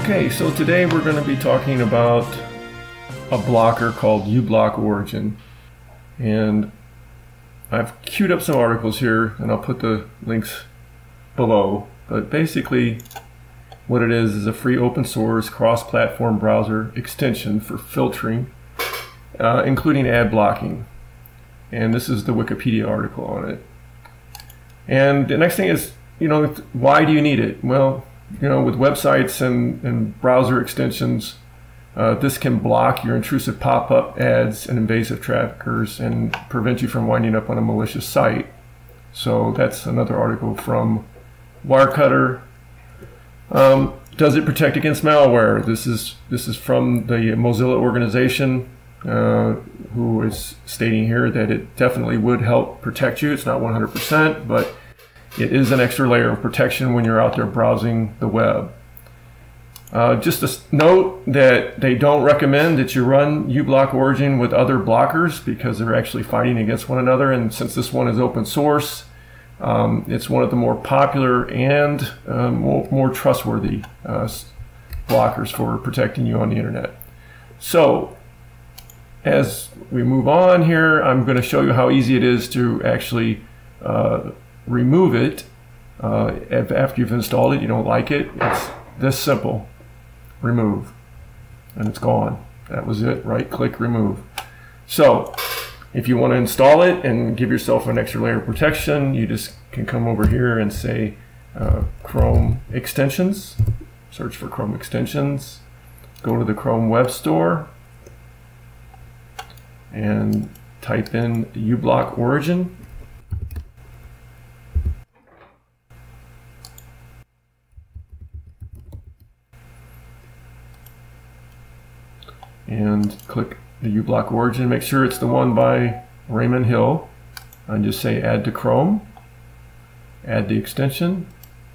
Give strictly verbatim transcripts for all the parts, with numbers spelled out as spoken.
Okay, so today we're going to be talking about a blocker called UBlock Origin, and I've queued up some articles here and I'll put the links below, but basically what it is is a free open source cross-platform browser extension for filtering, uh, including ad blocking, and this is the Wikipedia article on it. And the next thing is, you know, why do you need it? Well, you know, with websites and, and browser extensions, uh, this can block your intrusive pop-up ads and invasive traffickers and prevent you from winding up on a malicious site. So that's another article from Wirecutter. Um, does it protect against malware? This is this is from the Mozilla organization, uh, who is stating here that it definitely would help protect you. It's not one hundred percent, but it is an extra layer of protection when you're out there browsing the web. Uh, just a note that they don't recommend that you run UBlock Origin with other blockers because they're actually fighting against one another, and since this one is open source, um, it's one of the more popular and uh, more, more trustworthy uh, blockers for protecting you on the internet. So as we move on here, I'm going to show you how easy it is to actually uh, remove it. Uh, after you've installed it, you don't like it, it's this simple. Remove, and it's gone. That was it. Right click, remove. So if you want to install it and give yourself an extra layer of protection, you just can come over here and say uh, Chrome extensions, search for Chrome extensions, go to the Chrome Web Store and type in UBlock Origin. And click the UBlock Origin. Make sure it's the one by Raymond Hill, and just say add to Chrome, add the extension,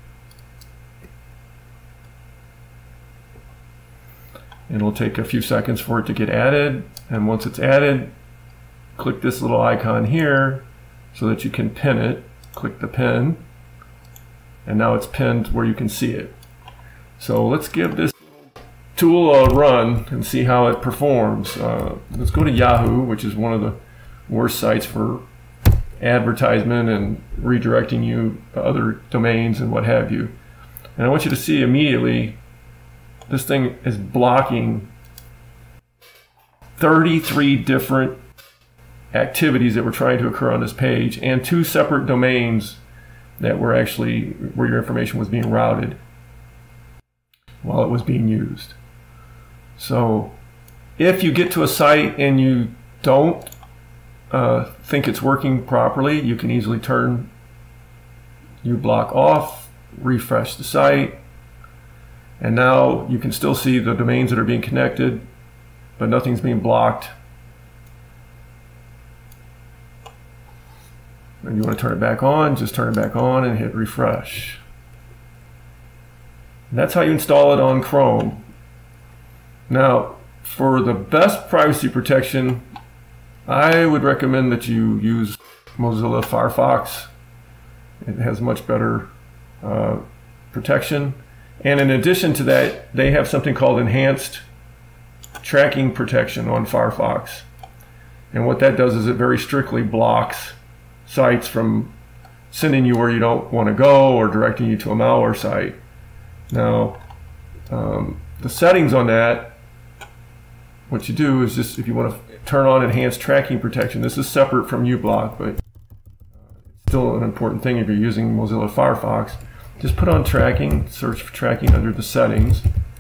and it'll take a few seconds for it to get added, and once it's added, click this little icon here so that you can pin it. Click the pin, and now it's pinned where you can see it. So let's give this tool a run and see how it performs. Uh, let's go to Yahoo, which is one of the worst sites for advertisement and redirecting you to other domains and what have you. And I want you to see immediately this thing is blocking thirty-three different activities that were trying to occur on this page and two separate domains that were actually where your information was being routed while it was being used. So if you get to a site and you don't uh, think it's working properly, you can easily turn UBlock off, refresh the site, and now you can still see the domains that are being connected, but nothing's being blocked. And you want to turn it back on, just turn it back on and hit refresh. And that's how you install it on Chrome. Now, for the best privacy protection, I would recommend that you use Mozilla Firefox. It has much better uh, protection. And in addition to that, they have something called enhanced tracking protection on Firefox. And what that does is it very strictly blocks sites from sending you where you don't want to go or directing you to a malware site. Now, um, the settings on that, what you do is just, if you want to turn on enhanced tracking protection, this is separate from UBlock, but it's still an important thing if you're using Mozilla Firefox. Just put on tracking, search for tracking under the settings.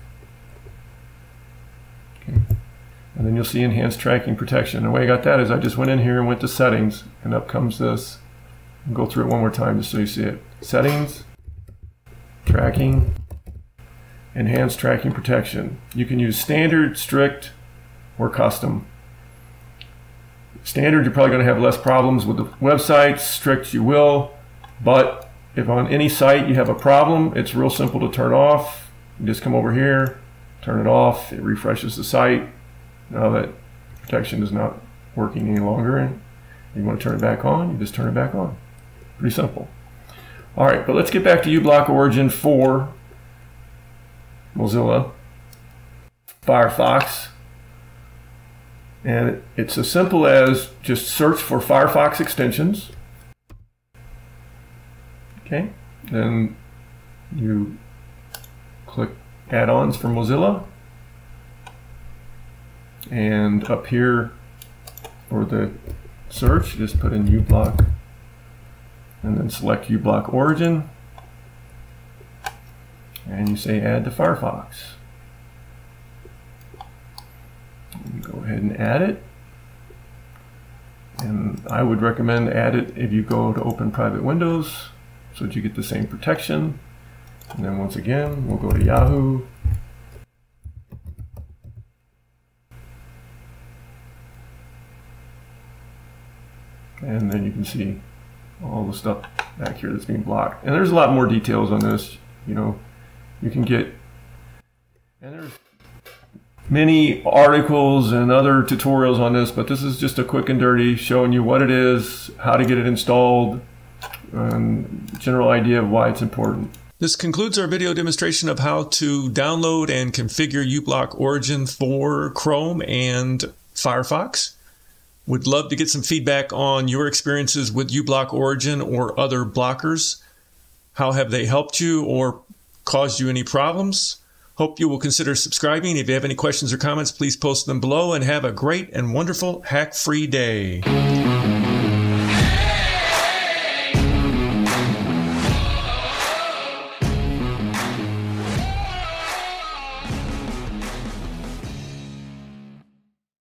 Okay. And then you'll see enhanced tracking protection. The way I got that is I just went in here and went to settings, and up comes this. I'll go through it one more time just so you see it. Settings, tracking, enhanced tracking protection. You can use standard, strict, or custom. Standard, you're probably going to have less problems with the websites. Strict, you will. But if on any site you have a problem, it's real simple to turn off. You just come over here, turn it off. It refreshes the site. Now that protection is not working any longer and you want to turn it back on, you just turn it back on. Pretty simple. All right, but let's get back to UBlock Origin for Mozilla. Firefox. And it's as simple as just search for Firefox extensions. Okay, then you click add-ons for Mozilla. And up here for the search, just put in UBlock and then select UBlock Origin. And you say add to Firefox. And go ahead and add it. And I would recommend add it if you go to open private windows so that you get the same protection. And then once again, we'll go to Yahoo. And then you can see all the stuff back here that's being blocked. And there's a lot more details on this. You know, you can get, and there's many articles and other tutorials on this, but this is just a quick and dirty showing you what it is, how to get it installed, and general idea of why it's important. This concludes our video demonstration of how to download and configure UBlock Origin for Chrome and Firefox. Would love to get some feedback on your experiences with UBlock Origin or other blockers. How have they helped you or caused you any problems? Hope you will consider subscribing. If you have any questions or comments, please post them below, and have a great and wonderful hack-free day.